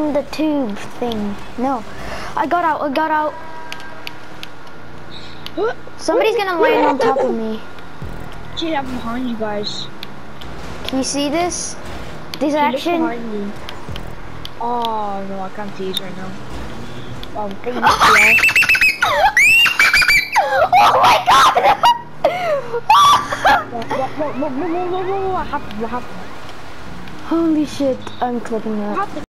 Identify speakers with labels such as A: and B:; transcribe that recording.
A: on the tube thing. No. I got out, I got out. Somebody's gonna land on top of me.
B: Dude, I'm behind you guys.
A: Can you see this? This
B: Dude,
A: action?
B: look behind you. Oh no, I can't see it right now. Oh, bring
A: Oh my god!
B: What happened? What happened?
A: Holy shit, I'm clipping that.
B: What happened?